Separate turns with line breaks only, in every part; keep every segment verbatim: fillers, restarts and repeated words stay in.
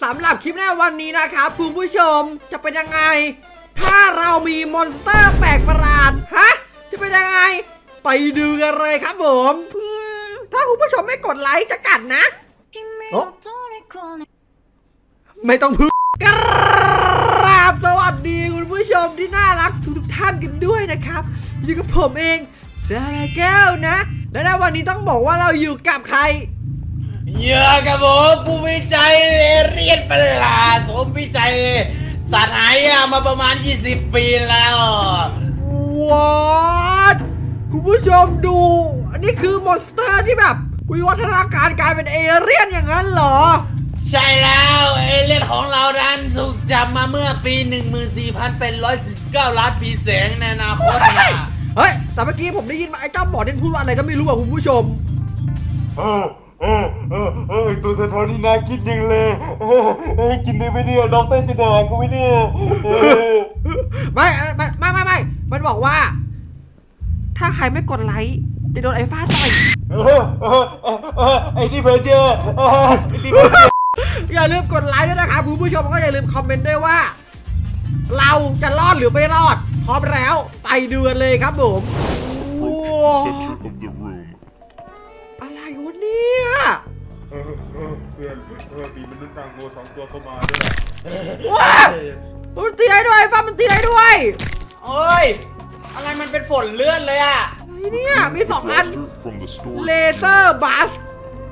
สำหรับคลิปในวันนี้นะครับคุณผู้ชมจะเป็นยังไงถ้าเรามีมอนสเตอร์แปลกประหลาดฮะจะเป็นยังไงไปดูกันเลยครับผมถ้าคุณผู้ชมไม่กดไลค์จะกัดนะโอ้ไม่ต้องพึ่งกราบสวัสดีคุณผู้ชมที่น่ารักทุกท่านกันด้วยนะครับอยู่กับผมเองดาราแก้วนะและในวันนี้ต้องบอกว่าเราอยู่กับใคร
เยอะครับผมผู้วิจัยเรียนประหลาดผมวิจัยสัตว์หายากมาประมาณยี่สิบปีแล้ว
ว้าวคุณผู้ชมดูอันนี้คือมอนสเตอร์ที่แบบวิวัฒนาการกลายเป็นเอเลี่ยนอย่างนั้นเหรอ
ใช่แล้วเอเลี่ยนของเรานั้นถูกจับมาเมื่อปี หนึ่งหมื่นสี่พันแปดร้อยสี่สิบเก้า ล้านปีแสงในอนาคตนะ
เฮ้ยแต่เมื่อกี้ผมได้ยินมาไอ้เจ้าหมอเนี่ยพูดว่าอะไรก็ไม่รู้อ่ะคุณผู้ชม
เออเออเออเออตัวสะท้อนนี่น่ากินจริงเลยเออกินได้ไหมเนี่ยด็อกเตอร์จะด่ากูไหมเนี่ย
ไม่ไม่ไม่ไม่ไม่มันบอกว่าถ้าใครไม่กดไลค์จะโดนไอ้ฟ้าต่อย
เออเออเออไอ้ที่เพอเจอไอ้ที่เพอเจอ
อย่าลืมกดไลค์ด้วยนะครับคุณผู้ชมก็อย่าลืมคอมเมนต์ด้วยว่าเราจะรอดหรือไม่รอดพร้อมแล้วไปดูกันเลยครับผมอะไรวะเนี่ย
เออเออเพื่อนเออมีมนุษย์นางโง่สองตัวเข้ามาด้วยนะ
ว้ามันตีได้ด้วยฟ้ามันตีได้ด้วย
โอ้ยอะไรมันเป็นฝนเลื่อนเลยอะ
อะไรเนี่ยมีสองอันเลเซอร์บัส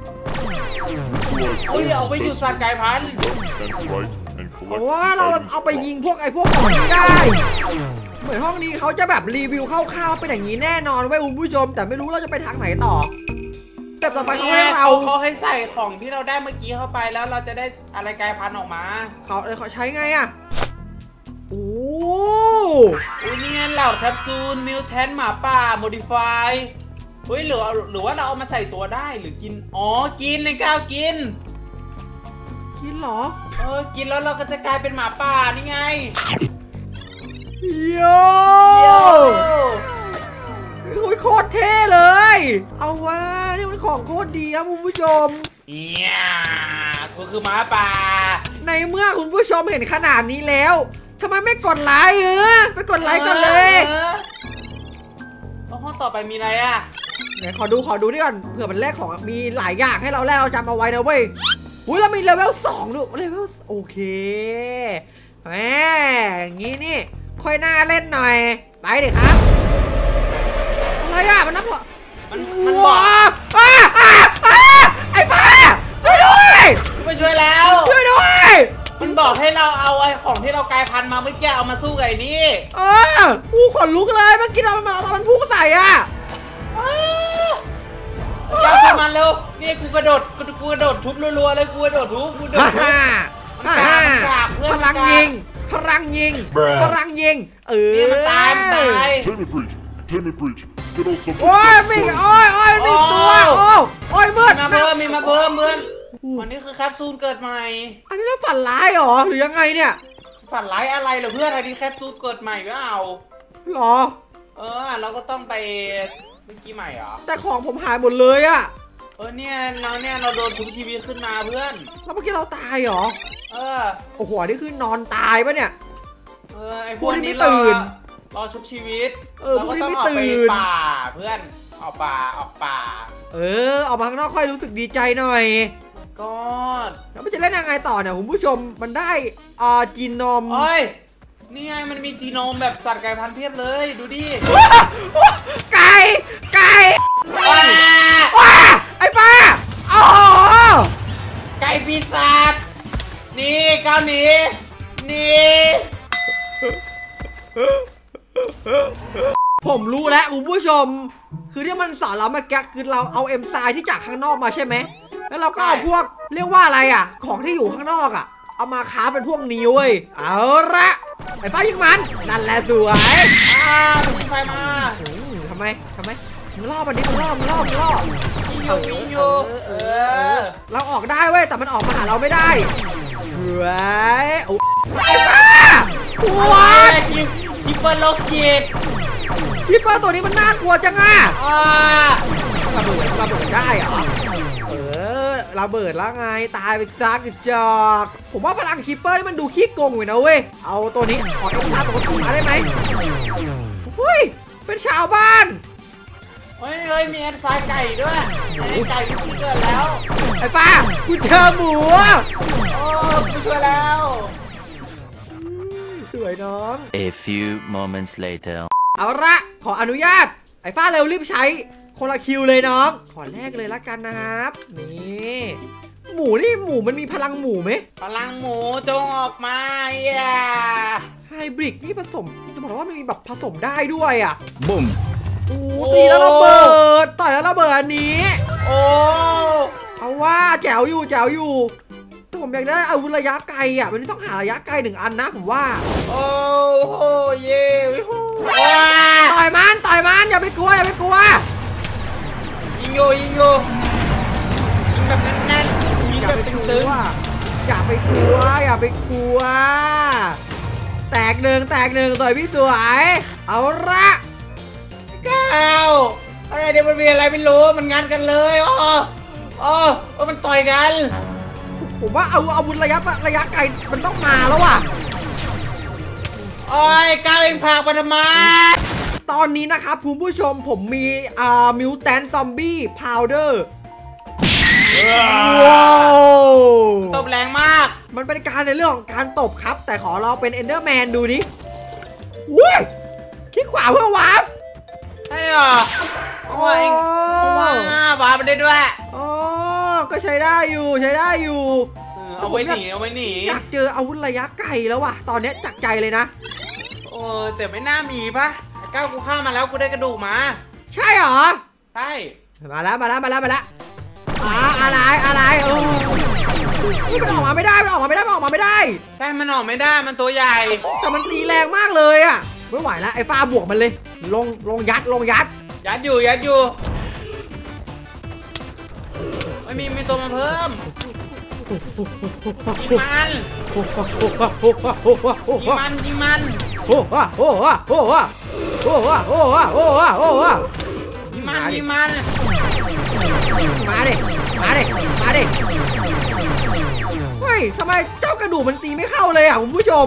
เฮ้ยเอาไปอยู่สัตว์ไก่พันธุ์
เพราะว่าเราเอาไปยิงพวกไอ้พวกหมอนได้เหมือนห้องนี้เขาจะแบบรีวิวคร่าวๆเป็นอย่างนี้แน่นอนไว้คุณผู้ชมแต่ไม่รู้เราจะไปทางไหนต่อแต่ต่อไปเขาให้เรา
เขาให้ใส่ของที่เราได้เมื่อกี้เข้าไปแล้วเราจะได้อะไรกลายพันธุ์ออกมา
เขาเขาใช้ไงอะโอ้
โอ้เนี่ยเหล่าแคปซูลมิวแทนหมาป่าโมดิฟายเฮ้ยหรือหรือว่าเราเอามาใส่ตัวได้หรือกินอ๋อกินเลยก้าวกิน
กินเหรอ
เออกินแล้วเราก็จะกลายเป็นหมาป่านี่ไง
โย่โอ้ยโคตรเท่เลยเอาว่านี่มันของโคตรดีครับคุณผู้ชม
เนี่ยก็คือหมาป่า
ในเมื่อคุณผู้ชมเห็นขนาดนี้แล้วทำไมไม่กดไลค์เออไปกดไลค์กันเลย
ห้องต่อไปมีอะไรอ่ะ
ไหนขอดูขอดูนี่ก่อนเผื่อมันแลกของมีหลายอย่างให้เราแลกเราจำเอาไว้นะเว้ยอุ้ยเรามีเลเวลสองด้วยเลเวลโอเคแหมอย่างงี้นี่ค่อยน่าเล่นหน่อยไปดิครับอะไรอ่ะมันนับว่า
มันมันบอก
ไอ้ป้าช่วยด้วย
มาช่วยแล้ว
ช่วยด้วย
มันบอกให้เราเอาไอ้ของที่เรากลายพันธุ์มาเมื่อกี้เอามาสู้กับไอ้นี่
เออกูขนลุกเลยเมื่อกี้เรามันเอาตอนมันพุ่งใส่อ่ะ
เจ้าขึ้นมาเร็วนี่กูกระโดดกูกระโดดทุบรัวๆเลยกูกระโดดทุบกูโดดทุบมันกาบมันกาบเพื่อน
พลังยิงพลังยิงพลังยิงเออ
นี่มันตายมันตาย
โอ้ยมีโอ้ยโอ้ยมีตัวโอ้โอ้ยมืด
มาเพิ่มมีมาเพิ่มเพื่อนวันนี้คือแคปซูลเกิดใหม่
อันนี้เราฝันร้ายหรอหรือยังไงเนี่ย
ฝันร้ายอะไรเหรอเพื่อนอันนี้แคปซูลเกิดใหม่ก็เอา
หรอ
เออเราก็ต้องไปเมื่อกี้ใหม่เหรอ
แต่ของผมหายหมดเลยอะ
เออเนี่ยเราเนี่ยเราโดนทุบชีวิตขึ้นมาเพื่อน
แล้วเมื่อกี้เราตายเหรอ
เออ
โอ้โหนี่คือนอนตายปะเนี่ย
เออไอพวกนี้ตื่นรอชุบชีวิต
เออพวกนี้ไม่ตื่น
ป่าเพื่อนออกป่าออกป่า
เออออกมาข้างนอกค่อยรู้สึกดีใจหน่อย
ก็
แล้วมันจะเล่นยังไงต่อเนี่ยคุณผู้ชมมันได้อ่าจีโนม
เฮ้ยนี่ไงมันมีจีโนมแบบสัตว์ไก่พันธุ์เทียบเลยดูดิ
ไก่ไก่ว้าว้าไอ้ป้าโอ้
ไก่ปีศาจนี่ก้าวหนีนี่
ผมรู้แล้วคุณผู้ชมคือที่มันสอนเราเมื่อกี้คือเราเอาเอ็มไซด์ที่จากข้างนอกมาใช่ไหมแล้วเราก็เอาพวกเรียกว่าอะไรอ่ะของที่อยู่ข้างนอกอ่ะเอามาค้าเป็นพวกนี้เว้ยเอาละไอ้ฟ้ายิงมันนั่นแหละสวย
อ้ายิงไฟมา
ทำไมทำไมมันล่อมันดิมันล่อมันล่อมันล่อ
ยิงอยู่ยิงอยู่เออ
เราออกได้เว้ยแต่มันออกมาหาเราไม่ได้สวยโอ้ไอ้ฟ้าว้า
คิปเปอร์โลกิต
คิปเปอร์ตัวนี้มันน่ากลัวจังอ่ะระเบิดระเบิดได้เหรอเออระเบิดแล้วไงตายไปซักกระจอกผมว่าพลังคิปเปอร์นี่มันดูขี้โกงอยู่นะเว้ยเอาตัวนี้ขอเอ็กซ์ชาร์ปกติมาได้ไหมเฮ้ยเป็นชาวบ้าน
เฮ้ยเฮ้ยมีแอนไฟไก่ด้วยไอ้ไก่ที่เกิดแล้ว
ไอ้ฟ้ากูเจอหมู
โอ้กูช่วยแล้ว
สวยน้อง
A few moments later
เอาละขออนุญาตไอ้ฟ้าเร็วรีบใช้คนละคิวเลยน้องขอแรกเลยละกันนะครับนี่หมูนี่หมูมันมีพลังหมูไหม
พลังหมูจงออกมาอย่า
ไฮบริดนี่ผสมจะบอกว่ามันมีแบบผสมได้ด้วยอ่ะ
บุ้ม
โอ้ตีแล้วระเบิดต่อยแล้วระเบิดอันนี้
โอ้
เอาว่าแจ๋วอยู่แจ๋วอยู่แต่ผมอยากได้อาวุธระยะไกลอ่ะมันต้องหาระยะไกลหนึ่งอันนะผมว่า
โอ้โหเย่
ต่อยมันต่อยมันอย่าไปกลัวอย่าไปกลัว
ยิงโยยิงโยยิงแบบแน่นๆยิงแบบตึง
ๆอย่าไปกลัวอย่าไปกลัวแตกหนึ่งแตกหนึ่งต่อยพี่สวยเอาละ
ก้าวอะไรเดี๋ยวมันมีอะไรไม่รู้มันงานกันเลยอ๋ออ๋อมันต่อยกัน
ผมว่าเอาอาวุธระยะระยะไกลมันต้องมาแล้วว่ะ
โอ้ยก้าวเองพากมาทำไม
ตอนนี้นะครับคุณผู้ชมผมมีอ่ามิวแทนซอมบี้พาวเดอร์ว้าว
ตบแรงมาก
มันเป็นการในเรื่องของการตบครับแต่ขอเราเป็นเอนเดอร์แมนดูดิว้ยคลิกขวาเพื่อวาร์ป
ใช่หรอโอ้ยว้าวาร์ปได้ด้วย
อ๋อก็ใช้ได้อยู่ใช้ได้อยู่
เอาไว้หนีเอาไว้หนี
อยากเจออาวุธระยะไกลแล้วว่ะตอนนี้จักใจเลยนะ
โอ้แต่ไม่น่ามีปะก้าวกูฆ่ามาแล้วกูได้กระดูกมา
ใช่หรอ
ใช่
มาแล้วมาแล้วมาแล้วมาแล้วอ่าอะไรอะไรเออมันออกมาไม่ได้มันออกมาไม่ได้มันออกมาไม่ได้
ใช่มันออกไม่ได้มันตัวใหญ่
แต่มันตีแรงมากเลยอ่ะไม่ไหวแล้วไอ้ฟ้าบวกมันเลยลงลงยัดลงยัด
ยัดอยู่ยัดอยู่ไม่มีมีตัวมาเพิ่มยิงมันยิงมันยิงมัน
โอ้โหโอ้โหโอ้โหโอ้โหโอ้โหโอ้โหโอ้โห
ยิงมันยิงมัน
มาดิมาดิมาดิเฮ้ยทำไมเจ้ากระดูกมันตีไม่เข้าเลยอ่ะคุณผู้ชม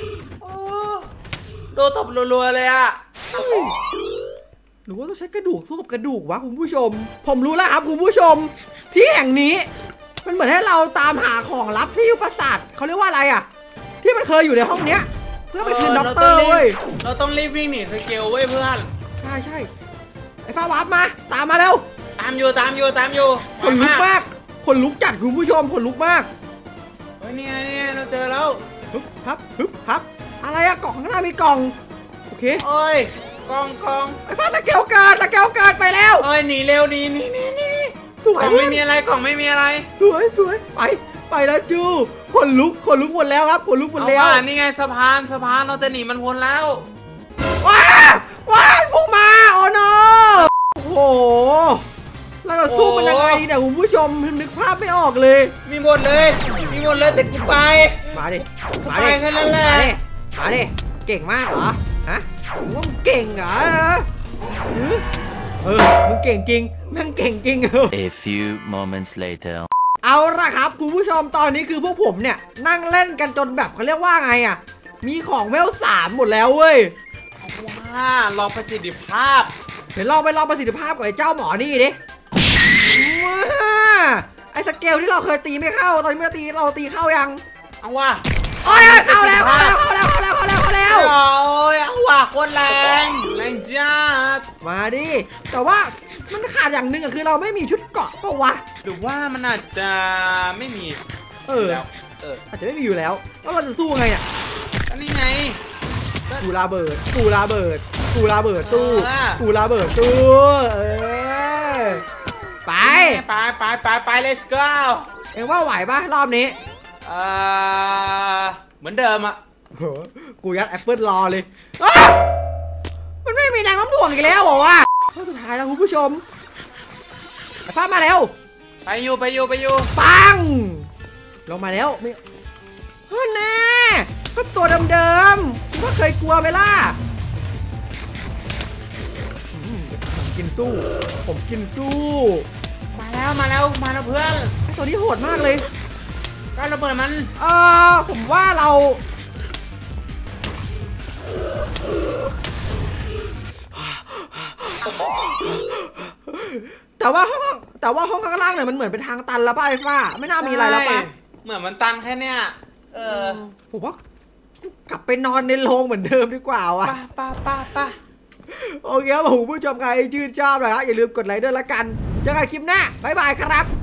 โดนตบรัวๆเลยอ่ะ
หรือว่าต้องใช้กระดูกสู้กับกระดูกวะคุณผู้ชมผมรู้แล้วครับคุณผู้ชมที่แห่งนี้มันเหมือนให้เราตามหาของลับที่อยู่ปราสาทเขาเรียกว่าอะไรอ่ะที่มันเคยอยู่ในห้องเนี้ยเพื่อไปคืนด็อกเตอร์เว้ย
เราต้องรีบวิ่งหนีสเกลเว้ยเพื่อน
ใช่ใช่ไอ้ฟ้าวาร์ปมาตามมาเร็ว
ตามอยู่ตามอยู่ตามอยู่
คนลุกมากคนลุกจัดคุณผู้ชมคนลุกมาก
เฮ้ยนี่ไงนี่เราเจอแล้ว
ฮึบฮับฮึบฮับอะไรอะกล่องข้างหน้ามีกล่องโอเค
โอ้ยกล่องกล่อง
ไอ้ฟ้าตะเกียวเกิดตะเกียวเกิดไปแล้ว
เอ้ยหนีเร็วหนีหนีหนีหนี
สวย
กล่องไม่มีอะไรกล่องไม่มีอะไร
สวยสวยไปไปแล้วจูคนลุกคนลุกหมดแล้วครับคนลุกหมดแล้ว
นี่ไงสะพานสะพานเราจะหนีมันพ้นแล้ว
ว้าว้าพุ่งมาโอ้โนโอ้โหเราจะสู้มันยังไงดีเนี่ยคุณผู้ชมนึกภาพไม่ออกเลย
มีหมดเลยมีหมดเลยแต่กูไป
มาดิ
มาดิแค่นั้นแหละ
มาดิเก่งมากเหรอฮะมึงเก่งเหรอเออมึงเก่งจริงมึงเก่งจริง
A few moments later
เอาละครับคุณผู้ชมตอนนี้คือพวกผมเนี่ยนั่งเล่นกันจนแบบเขาเรียกว่าไงอ่ะมีของเวลสามหมดแล้วเว้ย
ว้าลองประสิทธิภาพ
เดี๋ยวลองไปลองประสิทธิภาพกับไอ้เจ้าหมอนี่ดิว้าไอ้สเกลที่เราเคยตีไม่เข้าตอนนี้เมื่อตีเราตีเข้ายัง
เอาว่ะ
โอ้ยเข้าแล้วเข้าแล้วเข้าแล้วเข้าแล้วเข้าแล้วเข้าแล้ว
โอ้ยเอาว่ะโคตรแรงแรงจัด
มาดิแต่ว่ามันขาดอย่างหนึ่งอะคือเราไม่มีชุดเกราะปะวะ
หรือว่ามันอาจจะไม่มี
เออเอออาจจะไม่มีอยู่แล้วแล้วเราจะสู้ไงอ่ะ
ก็นี่ไง
กูระเบิดกูระเบิดกูระเบิดตู้กูระเบิดตู้เออไป
ไปไปไปไป let's go
เอ็งว่าไหวปะรอบนี้
เออเหมือนเดิมอ่ะ
กูยัดแอปเปิลรอเลยมันไม่มีแรงน้ำถ่วงอีกแล้วเหรอวะข้อสุดท้ายแล้วคุณผู้ชมไอ้ฟ้ามาแล้ว
ไปอยู่ไปอยู่ไปอยู่
ปังลงมาแล้วไม่เฮ้ยแน่ก็ตัวเดิมๆก็เคยกลัวไหมล่ะผมกินสู้ผมกินสู้
มาแล้วมาแล้วมาแล้วเพื่อน
ไอตัวนี้โหดมากเลย
การระเบิดมัน
เออผมว่าเราแต่ว่าห้องแต่ว่าห้องข้างล่างเนี่ยมันเหมือนเป็นทางตันแล้วป่ะไอ้ฟ้าไม่น่ามีอะไรแล้วป่ะ
เหมือนมันตันแค่เนี้ยเออ
ผมว่ากลับไปนอนในโรงเหมือนเดิมดีกว่าว่ะ
ป้าป้าป้าป้า
โอเคครับผมผู้ชมใครชื่นชอบนะครับอย่าลืมกดไลค์ด้วยละกันเจอกันคลิปหน้าบ๊ายบายครับ